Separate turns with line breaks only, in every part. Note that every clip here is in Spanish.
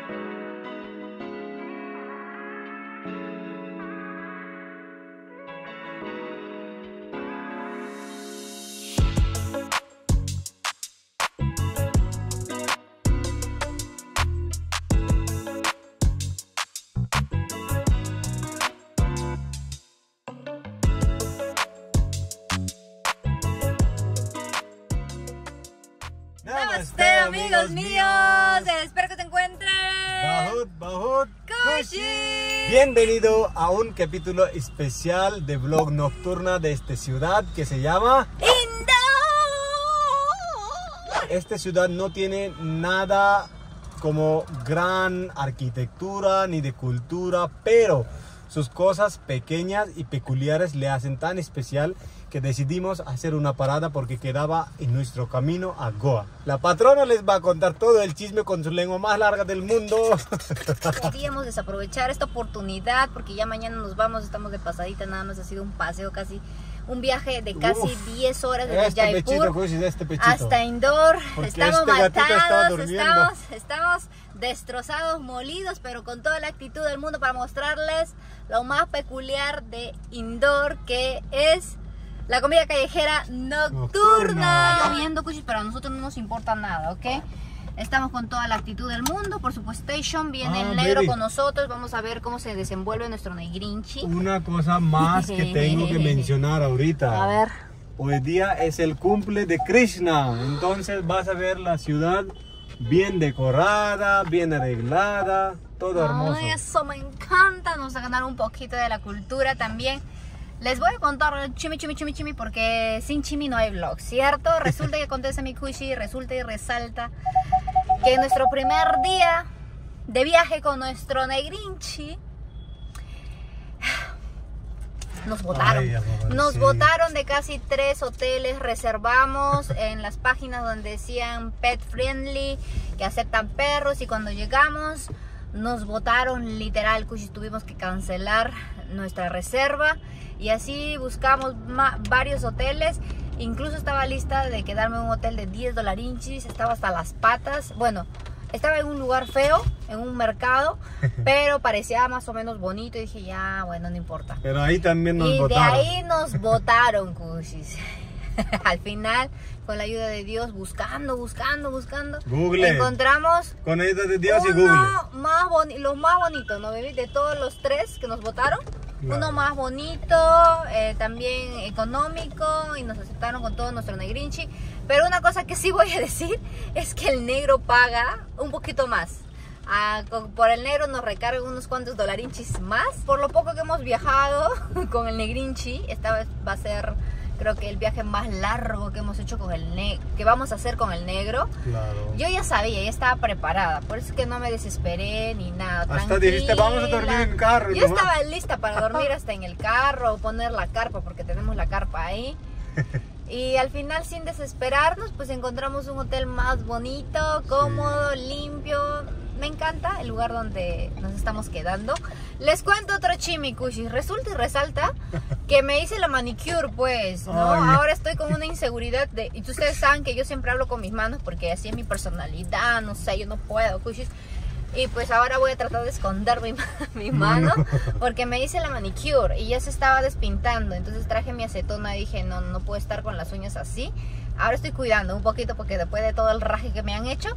Namaste, amigos míos, espero que te encuentres
Bahut
Kushi.
Bienvenido a un capítulo especial de vlog nocturna de esta ciudad que se llama
Indore.
Esta ciudad no tiene nada como gran arquitectura ni de cultura, pero sus cosas pequeñas y peculiares le hacen tan especial que decidimos hacer una parada porque quedaba en nuestro camino a Goa. La patrona les va a contar todo el chisme con su lengua más larga del mundo.
Podíamos desaprovechar esta oportunidad porque ya mañana nos vamos, estamos de pasadita, nada más ha sido un paseo, casi un viaje de casi 10 horas desde Jaipur hasta Indore. Estamos matados, estamos destrozados, molidos, pero con toda la actitud del mundo para mostrarles lo más peculiar de Indore, que es la comida callejera nocturna. Lloviendo, Kushis, pero a nosotros no nos importa nada, ¿ok? Estamos con toda la actitud del mundo. Por supuesto, viene el negro con nosotros. Vamos a ver cómo se desenvuelve nuestro negrinchi.
Una cosa más que tengo que mencionar ahorita.
A ver.
Hoy día es el cumple de Krishna. Entonces vas a ver la ciudad bien decorada, bien arreglada, todo hermoso.
Ay, eso me encanta. Vamos a ganar un poquito de la cultura también. Les voy a contar chimi porque sin chimi no hay vlog, ¿cierto? Resulta que acontece mi Kushi, resulta y resalta que nuestro primer día de viaje con nuestro negrinchi nos botaron. Nos botaron de casi 3 hoteles. Reservamos en las páginas donde decían pet friendly, que aceptan perros, y cuando llegamos nos botaron literal, Kushi, tuvimos que cancelar nuestra reserva. Y así buscamos varios hoteles. Incluso estaba lista de quedarme en un hotel de $10, estaba hasta las patas. Bueno, estaba en un lugar feo, en un mercado, pero parecía más o menos bonito. Y dije, ya, bueno, no importa.
Pero ahí también nos botaron.
Y de ahí nos botaron, Kushis. Al final, con la ayuda de Dios, buscando,
Google.
Encontramos
con la ayuda de Dios y Google.
Los más bonitos, ¿no, baby? De todos los 3 que nos botaron. Claro. Uno más bonito, también económico, y nos aceptaron con todo nuestro negrinchi. Pero una cosa que sí voy a decir es que el negro paga un poquito más. Por el negro nos recargan unos cuantos dolarinchis más. Por lo poco que hemos viajado con el negrinchi, esta vez va a ser, creo que el viaje más largo que hemos hecho con que vamos a hacer con el negro. Claro. Yo ya sabía, ya estaba preparada, por eso es que no me desesperé ni nada.
Hasta dijiste, vamos a dormir en el carro.
Yo estaba lista para dormir hasta en el carro, poner la carpa, porque tenemos la carpa ahí. Y al final, sin desesperarnos, pues encontramos un hotel más bonito, cómodo, limpio. Me encanta el lugar donde nos estamos quedando. Les cuento otro chimicushi. Resulta y resalta que me hice la manicure, pues, ¿no? Ahora estoy con una inseguridad y ustedes saben que yo siempre hablo con mis manos porque así es mi personalidad, no sé, yo no puedo, kushis. Y pues ahora voy a tratar de esconder mi mano porque me hice la manicure y ya se estaba despintando. Entonces traje mi acetona y dije, no puedo estar con las uñas así. Ahora estoy cuidando un poquito porque después de todo el raje que me han hecho.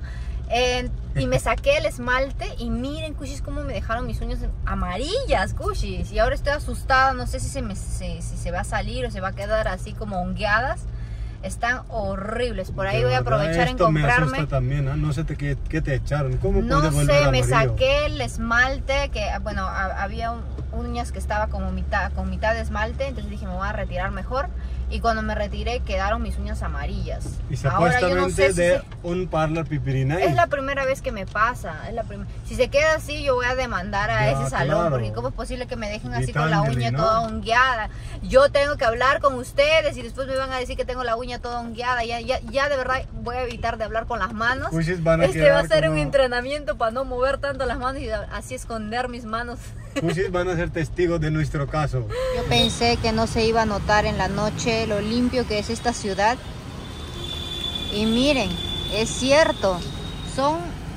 Y me saqué el esmalte y miren, Kushis, cómo me dejaron mis uñas amarillas, Kushis. Y ahora estoy asustada, no sé si se va a salir o se va a quedar así como hongueadas. Están horribles. Por ahí voy a aprovechar en comprarme.
Me asusta también, ¿eh? No sé qué te echaron. ¿Cómo
no
pude volver
sé,
amarillo?
Me saqué el esmalte, que bueno, había uñas que estaba como con mitad de esmalte, entonces dije, me voy a retirar mejor. Y cuando me retiré quedaron mis uñas amarillas.
Y supuestamente de un parlor pipirina.
Es la primera vez que me pasa. Si se queda así, yo voy a demandar a ese salón. Claro. Porque ¿cómo es posible que me dejen así con la uña toda hongueada? Yo tengo que hablar con ustedes y después me van a decir que tengo la uña toda hongueada. Ya de verdad voy a evitar de hablar con las manos. Este va a ser un entrenamiento para no mover tanto las manos y así esconder mis manos.
Kushis van a ser testigos de nuestro caso.
Yo pensé que no se iba a notar en la noche lo limpio que es esta ciudad. Y miren, es cierto, son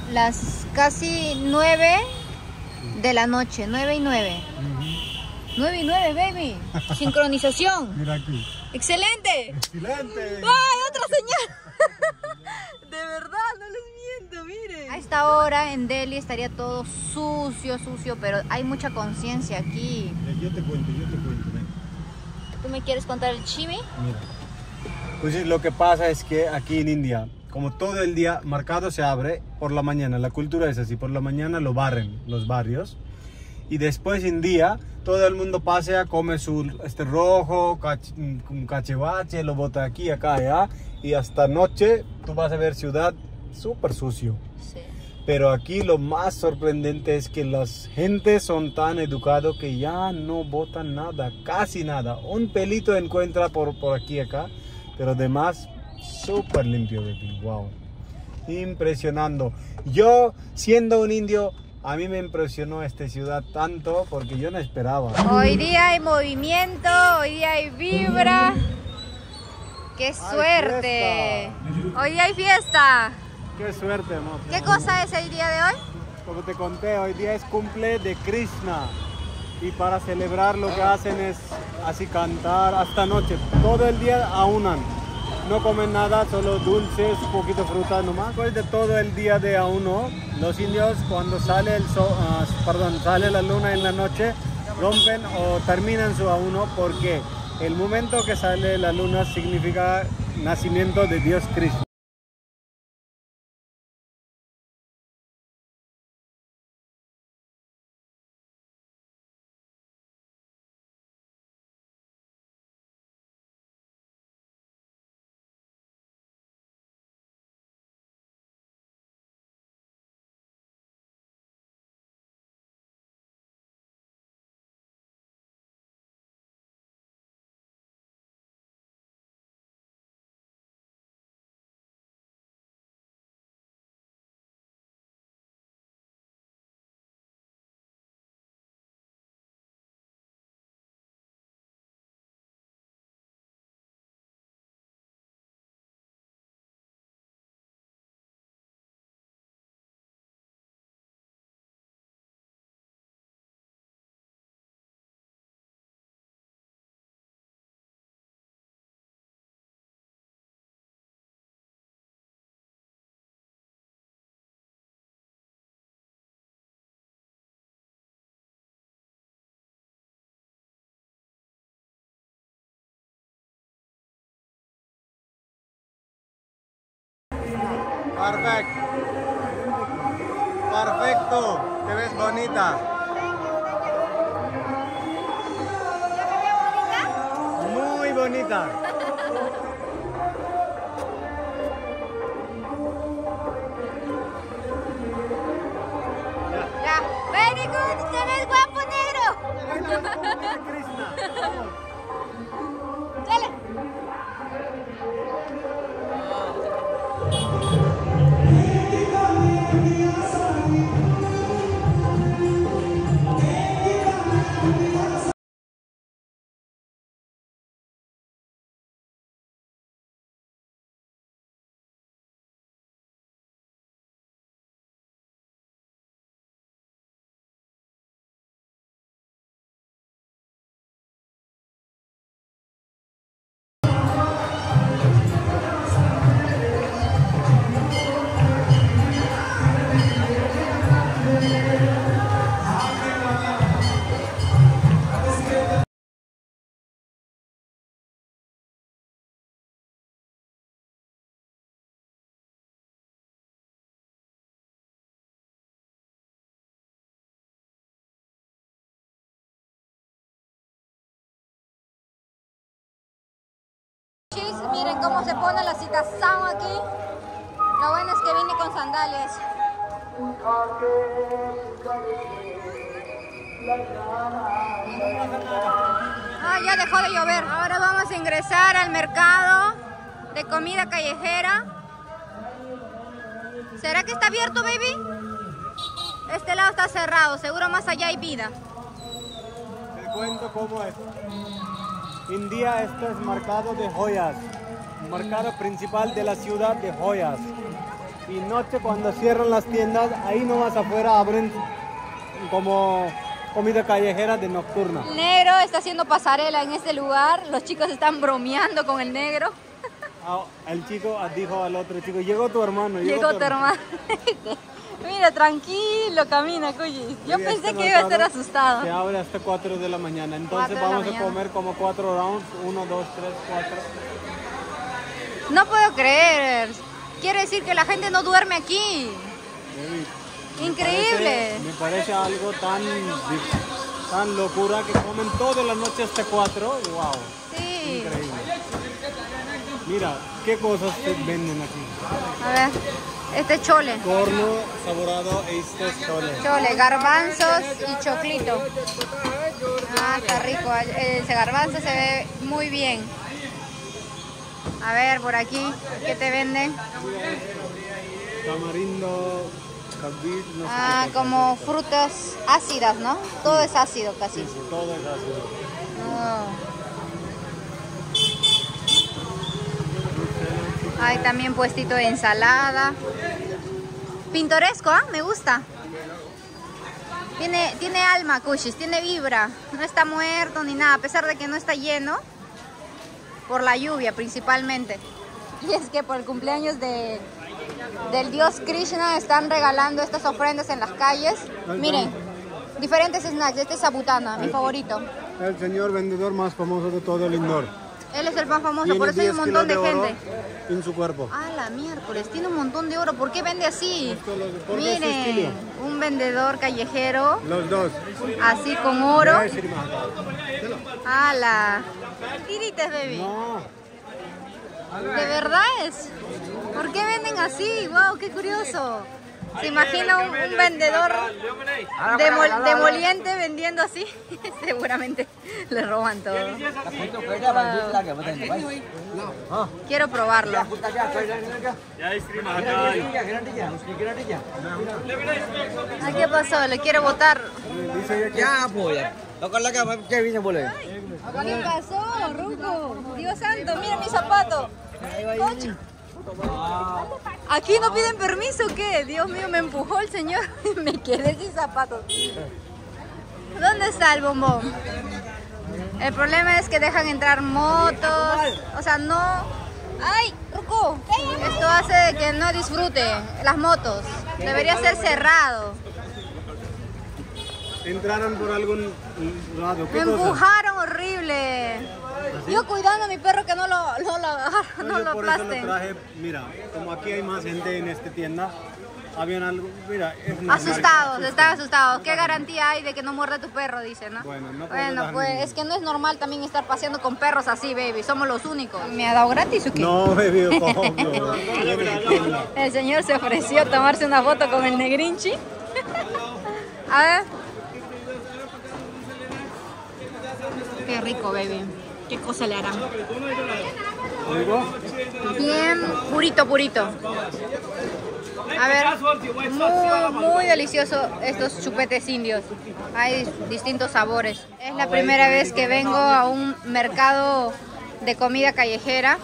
las casi 9 de la noche, 9:09. 9:09, baby. Sincronización.
Mira aquí.
¡Excelente!
¡Excelente!
¡Ay, otra señal! De verdad, no les miento, miren. A esta hora en Delhi estaría todo sucio, pero hay mucha conciencia aquí.
Yo te cuento, ven.
¿Tú me quieres contar el chisme?
Mira. Pues lo que pasa es que aquí en India, como todo el día, mercado se abre por la mañana. La cultura es así, por la mañana lo barren los barrios. Y después en día, todo el mundo pasea, come su rojo, un cachivache, lo bota aquí, acá, allá. Y hasta noche tú vas a ver ciudad súper sucio.
Sí.
Pero aquí lo más sorprendente es que las gentes son tan educados que ya no botan nada, casi nada. Un pelito encuentra por aquí, acá. Pero además, súper limpio, baby. Wow. Impresionando. Yo, siendo un indio, a mí me impresionó esta ciudad tanto porque yo no esperaba.
Hoy día hay movimiento, hoy día hay vibra. ¡Qué suerte! Hoy día hay fiesta.
¡Qué suerte, amor!
¿Qué cosa es el día de hoy?
Como te conté, hoy día es cumple de Krishna. Y para celebrar lo que hacen es así cantar hasta noche. Todo el día aunan. No comen nada, solo dulces, un poquito fruta nomás. Después de todo el día de auno, los indios cuando sale sale la luna en la noche, rompen o terminan su auno porque el momento que sale la luna significa nacimiento de Dios Krishna. Perfecto, te ves bonita. Muy bonita.
Ya, very good, te ves guapo, negro. Dale. Miren cómo se pone la citación aquí. Lo bueno es que vine con sandalias. Ah, ya dejó de llover. Ahora vamos a ingresar al mercado de comida callejera. ¿Será que está abierto, baby? Este lado está cerrado, seguro más allá hay vida.
Te cuento cómo es. En día esto es mercado de joyas, mercado principal de la ciudad de joyas. Y noche cuando cierran las tiendas, ahí nomás afuera abren como comida callejera de nocturna.
El negro está haciendo pasarela en este lugar. Los chicos están bromeando con el negro.
El chico dijo al otro chico, llegó tu hermano.
Llegó tu hermano. Mira, tranquilo, camina, Cuyi. Yo pensé que iba a estar asustado.
Se abre hasta 4 de la mañana. Entonces vamos a comer como 4 rounds. 1, 2, 3, 4.
No puedo creer. Quiere decir que la gente no duerme aquí. Increíble.
Me parece algo tan locura que comen toda la noche hasta 4. Wow.
Sí.
Increíble. Mira, ¿qué cosas se venden aquí?
A ver, este es chole.
Corno saborado, este es chole.
Chole, garbanzos y choclito. Ah, está rico. Ese garbanzo se ve muy bien. A ver, por aquí, ¿qué te venden?
Tamarindo, cabit, no sé.
Ah, como frutas ácidas, ¿no? Todo es ácido casi.
Sí, todo es ácido.
Oh. Hay también puestito de ensalada. Pintoresco, ¿ah? Me gusta. Tiene alma, Cushis, tiene vibra. No está muerto ni nada, a pesar de que no está lleno. Por la lluvia principalmente. Y es que por el cumpleaños del dios Krishna están regalando estas ofrendas en las calles. Miren, diferentes snacks. Este es sabutana, mi favorito.
El señor vendedor más famoso de todo el Indore.
Él es el más famoso, por eso hay un montón de gente.
En su cuerpo.
Ah, la miércoles, tiene un montón de oro. ¿Por qué vende así?
Porque
Miren, un vendedor callejero.
Los dos.
Así con oro. ¡Hala! Tirites, baby.
No.
¿De verdad es? ¿Por qué venden así? ¡Wow! ¡Qué curioso! ¿Se imagina un vendedor demoliente vendiendo así? Seguramente le roban todo. Quiero probarlo. ¿Ah, qué pasó? ¿Le quiero botar? ¿Qué pasó, Ruco? Dios santo, mira mi zapato. Coche. ¿Aquí no piden permiso o qué? Dios mío, me empujó el señor y me quedé sin zapatos. ¿Dónde está el bombón? El problema es que dejan entrar motos. O sea, no... ¡Ay, Ruco! Esto hace de que no disfrute las motos. Debería ser cerrado.
Entraron por algún lado.
Me empujaron horrible. ¿Así? Yo cuidando a mi perro que no lo
por eso
aplasten.
lo traje. Mira, como aquí hay más gente en esta tienda, habían algo. Mira, es
asustados, están asustados. ¿Qué garantía hay de que no muerde tu perro? Dice, ¿no?
Bueno,
pues es que no es normal también estar paseando con perros así, baby. Somos los únicos. ¿Me ha dado gratis o qué?
No, baby,
El señor se ofreció a tomarse una foto con el negrinchi. A ver. Qué rico, baby. ¿Qué cosa le harán? Bien purito, purito. A ver, muy delicioso estos chupetes indios. Hay distintos sabores. Es la primera vez que vengo a un mercado de comida callejera.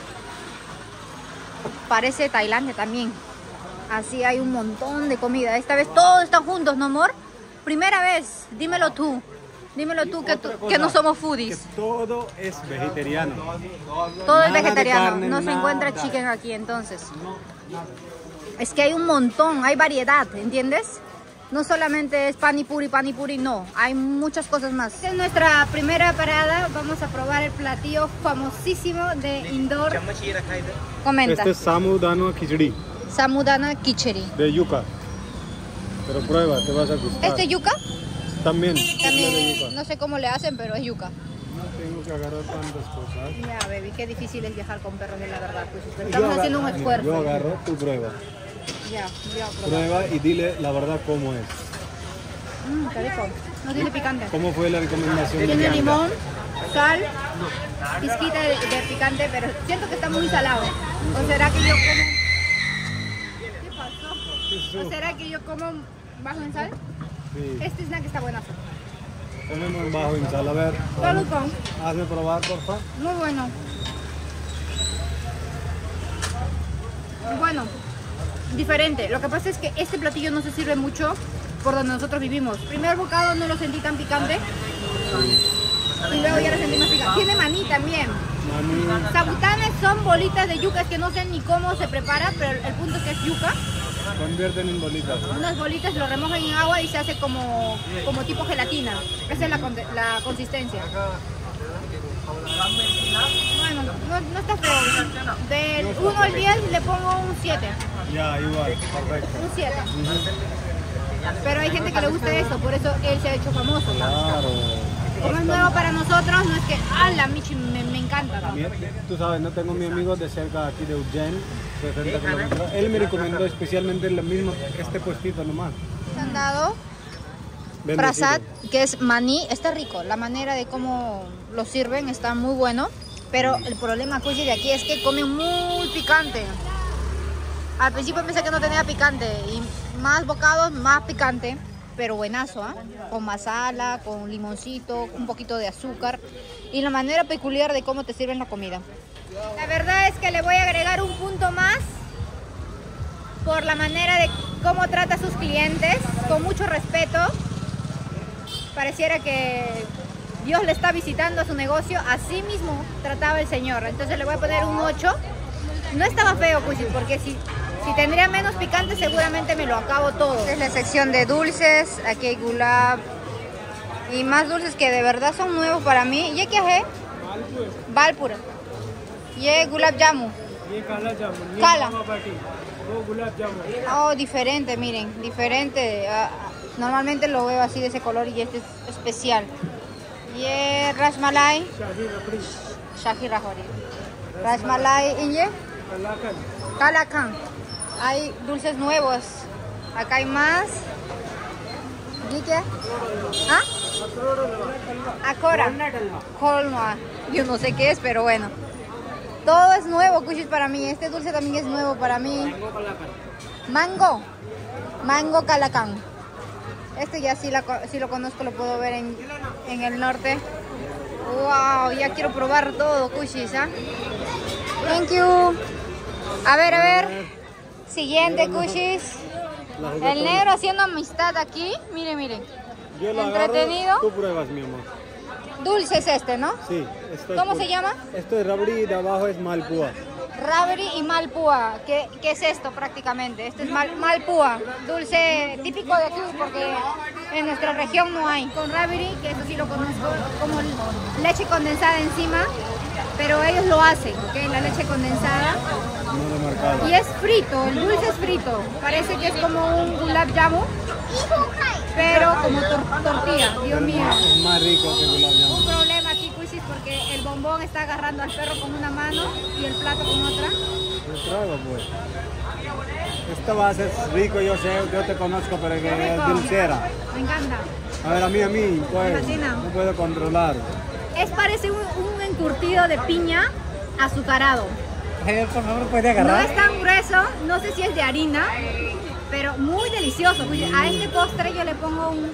Parece Tailandia también. Así hay un montón de comida. Esta vez todos están juntos, ¿no, amor? Primera vez, dímelo tú. Dímelo tú que no somos foodies.
Que todo es vegetariano.
Todo es vegetariano. No se encuentra chicken aquí entonces. Es que hay un montón, hay variedad, ¿entiendes? No solamente es pani puri, no. Hay muchas cosas más. Esta es nuestra primera parada. Vamos a probar el platillo famosísimo de Indore. Comenta.
Este es samudana khichdi.
Samudana khichdi.
De yuca. Pero prueba, te vas a gustar.
¿Este es yuca?
También.
No sé cómo le hacen, pero es yuca.
No tengo que agarrar tantas cosas.
Ya, baby, qué difícil es viajar con perros, de la verdad. Pues estamos haciendo un esfuerzo.
Yo agarro, tú prueba.
Ya,
prueba y dile la verdad cómo es.
Qué rico. No tiene picante.
¿Cómo fue la recomendación?
Tiene limón, sal, pizquita de picante, pero siento que está muy salado. ¿O será que yo como... ¿Qué pasó? ¿O será que yo como bajo en sal?
Sí.
Este snack está buenazo.
Comemos bajo en sal. A ver, hazme probar, por favor.
Muy bueno. Bueno,
diferente. Lo que pasa es que este platillo no se sirve mucho por donde nosotros vivimos. Primer bocado no lo sentí tan picante. Y luego ya lo sentí más picante. Tiene maní también. Sabutanes son bolitas de yuca, es que no sé ni cómo se prepara, pero el punto es que es yuca.
Convierten en bolitas.
Unas bolitas lo remojan en agua y se hace como tipo gelatina. Esa es la consistencia. Bueno, no está feo. Del 1 al 10 le pongo un 7.
Ya, igual, perfecto.
Un 7. Pero hay gente que le gusta eso, por eso él se ha hecho famoso.
Claro.
Como es nuevo para nosotros, no es que, la Michi me encanta, ¿no?
Tú sabes, no tengo mi amigo de cerca aquí de Ujjain, 60 kilómetros. Él me recomendó especialmente lo mismo, este puestito nomás.
Me han dado
Bendecido.
prasad, que es maní. Está rico, la manera de cómo lo sirven está muy bueno. Pero el problema, Cuchi, de aquí es que comen muy picante. Al principio pensé que no tenía picante y más bocados, más picante. Pero buenazo, ¿eh? Con masala, con limoncito, un poquito de azúcar y la manera peculiar de cómo te sirven la comida. La verdad es que le voy a agregar un punto más por la manera de cómo trata a sus clientes, con mucho respeto. Pareciera que Dios le está visitando a su negocio, así mismo trataba el señor. Entonces le voy a poner un 8. No estaba feo, pues, porque si tendría menos picante seguramente me lo acabo todo. Esta es la sección de dulces, aquí hay gulab y más dulces que de verdad son nuevos para mí. ¿Y qué es? Balpura. Y gulab jamu. Kala. Oh, diferente, miren, diferente. Normalmente lo veo así de ese color y este es especial. Y rasmalai. Shahi rahori. Rasmalai y Kalakan. Hay dulces nuevos. Acá hay más. ¿Y qué? ¿Ah? Akora. Kolnoa. Yo no sé qué es, pero bueno. Todo es nuevo, Cuchis, para mí. Este dulce también es nuevo para mí. Mango. Mango Kalakan. Este ya sí lo conozco, lo puedo ver en el norte. Wow, ya quiero probar todo, Cuchis, ¿ah? Thank you. A ver. Siguiente, Cuchis. El negro haciendo amistad aquí. Miren.
Yo lo
entretenido.
agarro, tú pruebas, mi amor.
Dulce es este, ¿no?
Sí.
¿Cómo se llama?
Esto es rabri y de abajo es malpúa.
Rabri y malpúa. ¿Qué es esto prácticamente? Este es malpúa. Dulce típico de aquí porque en nuestra región no hay. Con rabri, que eso sí lo conozco, como leche condensada encima. Pero ellos lo hacen, ¿ok? La leche condensada. Y es frito, el dulce es frito. Parece que es como un gulab jamu, pero como tortilla. Dios mío.
Es más rico que gulab jamu.
Un problema aquí, Cuchis, porque el bombón está agarrando al perro con una mano y el plato con otra.
Yo traigo, pues. Esto va a ser rico, yo sé, yo te conozco, pero que es dulcera.
Me encanta.
A ver, a mí, pues,
Me fascina.
no puedo controlar.
Parece un encurtido de piña azucarado.
Por favor, puede
No
agarrar.
es tan grueso, no sé si es de harina, pero muy delicioso. A este postre yo le pongo un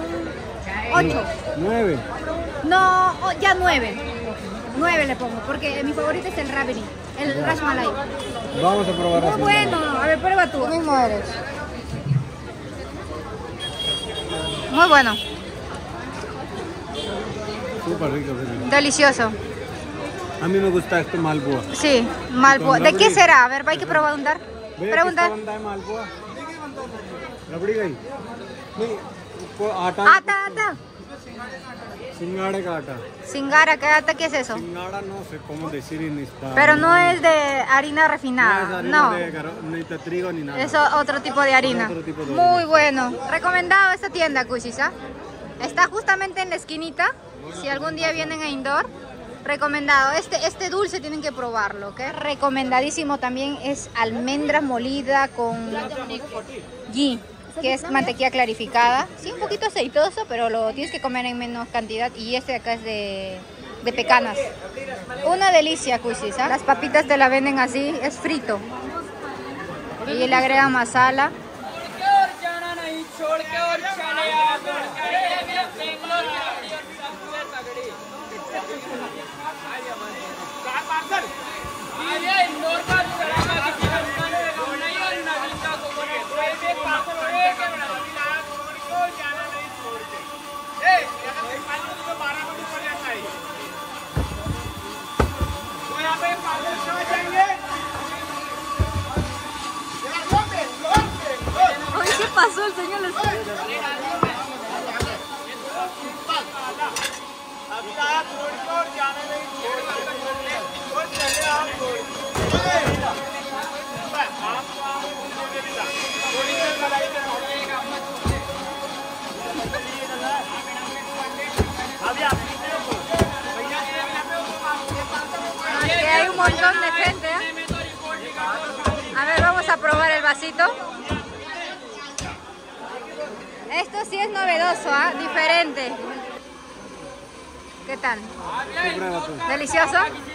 8.
9.
No, ya 9. 9 le pongo, porque mi favorito es el rabri, el rasmalai.
Vamos a probar
Muy
así.
bueno, a ver, prueba tú. Tú mismo eres. Muy bueno.
Súper rico. Sí.
Delicioso.
A mí me gusta esto malpúa.
Sí, malpúa. ¿De qué será? A ver, hay que preguntar. Preguntar.
malpúa. रबड़ी गई नहीं को आटा
Ata.
सिंगाड़े का आटा
Singara, ¿qué ata? ¿Qué es eso?
सिंगाड़ा no sé cómo decir en español.
Pero no es de harina refinada.
No es
No.
harina ni de trigo ni nada.
Es otro tipo de harina.
Otro tipo de
Muy bueno. Recomendado esta tienda, Cuchis, ¿ah? Está justamente en la esquinita. Si algún día vienen a Indore, recomendado. Este dulce tienen que probarlo, ¿ok? Recomendadísimo también es almendra molida con ghee, que es mantequilla clarificada. Sí, un poquito aceitoso, pero lo tienes que comer en menos cantidad. Y este de acá es de pecanas. Una delicia, Cuchis, ¿ah? Las papitas te la venden así, es frito. Y le agregan masala. el señor les... Aquí hay un montón de gente, ¿eh? A ver, vamos a probar el vasito. Esto sí es novedoso, ¿ah? Diferente. ¿Qué tal? ¿Delicioso?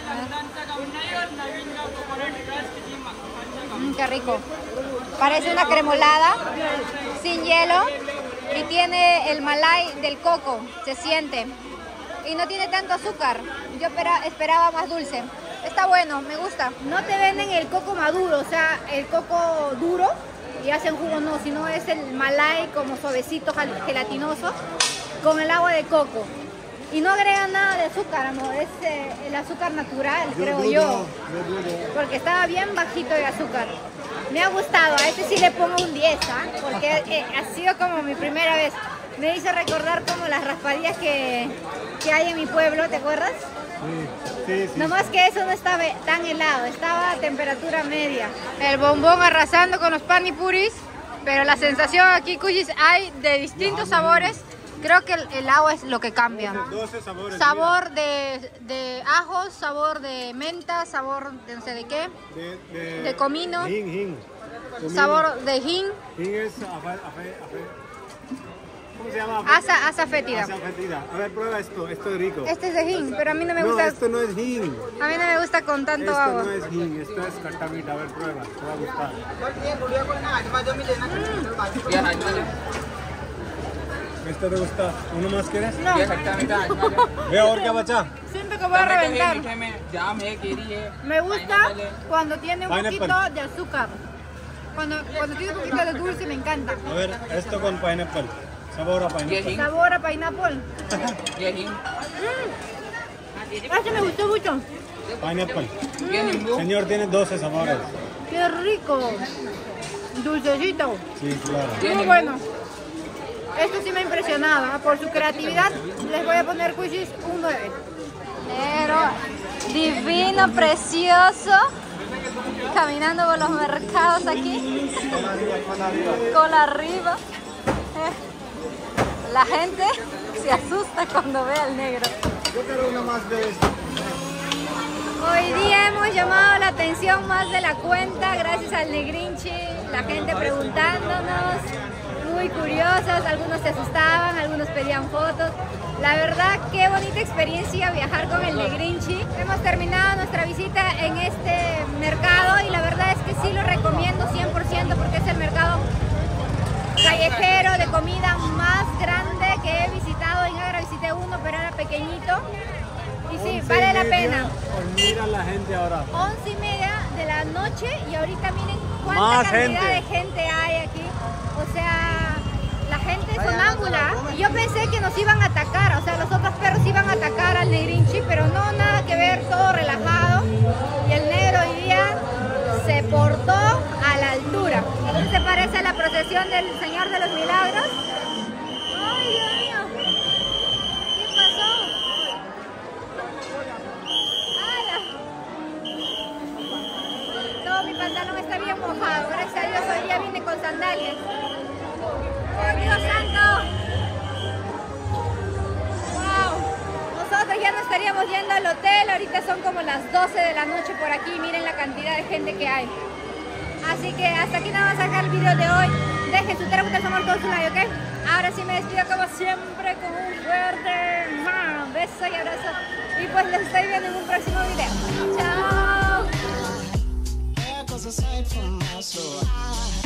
Qué rico. Parece una cremolada sin hielo y tiene el malay del coco, se siente. Y no tiene tanto azúcar. Yo esperaba más dulce. Está bueno, me gusta. No te venden el coco maduro, o sea, el coco duro y hacen jugo, no, sino es el malay como suavecito, gelatinoso, con el agua de coco. Y no agregan nada de azúcar, amor, es el azúcar natural, creo yo. Porque estaba bien bajito de azúcar. Me ha gustado, a este sí le pongo un 10, ¿ah? Porque ha sido como mi primera vez. Me hizo recordar como las raspadillas que hay en mi pueblo, ¿te acuerdas?
Sí.
Nomás que eso no estaba tan helado, estaba a temperatura media. El bombón arrasando con los panipuris, pero la sensación aquí, Cuchis, hay de distintos sabores. Creo que el agua es lo que cambia.
12 sabores.
Sabor de ajos, sabor de menta, sabor de no sé de qué, de comino,
Hin.
sabor de hin.
Hin es ¿cómo se llama?
Asa fétida.
Asa fétida. A ver, prueba esto es rico.
Este es de hin, pero a mí no me
No,
gusta.
esto no es hin.
A mí no me gusta con tanto
Esto
agua.
no es hin, esto es cartamita. A ver, prueba, te va a gustar. ¿Esto te gusta? ¿Uno más quieres?
No,
Ve और क्या बचा?
siento que voy a reventar. Me gusta cuando tiene un
Pineapple.
poquito de azúcar. Cuando tiene un poquito de dulce me encanta.
A ver, esto con pineapple. Sabor a pineapple.
Sabor a pineapple. Este me gustó mucho.
Pineapple. Señor, tiene 12 sabores.
Qué rico. Dulcecito.
Sí, claro.
Muy bueno. Esto sí me ha impresionado. Por su creatividad les voy a poner Cuchis un 9. Pero divino, precioso. Caminando por los mercados aquí. Cola arriba. La gente se asusta cuando ve al negro.
Yo quiero uno más de esto.
Hoy día hemos llamado la atención más de la cuenta gracias al Negrinchi, la gente preguntándonos, muy curiosos, algunos se asustaban, algunos pedían fotos. La verdad, qué bonita experiencia viajar con el Negrinchi. Hemos terminado nuestra visita en este mercado y la verdad es que sí lo recomiendo 100% porque es el mercado callejero de comida más grande que he visitado. En Agra visité uno, pero era pequeñito. Y sí, vale la pena.
Mira la gente ahora.
11:30 de la noche y ahorita miren cuánta
Más
cantidad
gente.
de gente hay aquí. O sea, la gente es sonámbula. Y yo pensé que nos iban a atacar, o sea, los otros perros iban a atacar al Negrinchi, pero no, nada que ver, todo relajado. Y el negro hoy día se portó a la altura. ¿Qué te parece la procesión del Señor de los Milagros? ¡Ay, Dios mío! ¿Qué pasó? ¡Hala! Todo mi pantalón está bien mojado. Gracias a Dios hoy día vine con sandalias. ¡Oh, Dios santo! ¡Wow! Nosotros ya no estaríamos yendo al hotel. Ahorita son como las 12 de la noche por aquí. Miren la cantidad de gente que hay. Así que hasta aquí nada más a dejar el video de hoy. Dejen su terapeuta, su amor, todo su like, ¿ok? Ahora sí me despido como siempre con un fuerte beso y abrazo. Y pues les estoy viendo en un próximo video. ¡Chao!